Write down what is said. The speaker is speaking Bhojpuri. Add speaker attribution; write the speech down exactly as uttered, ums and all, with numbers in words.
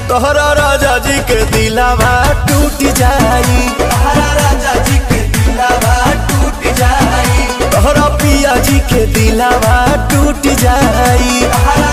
Speaker 1: तोहरा राजा जी के दिलावा टूट जाई, तोहरा राजा जी के दिलावा टूट जाई, तोहरा पिया जी के दिलावा टूट जाई।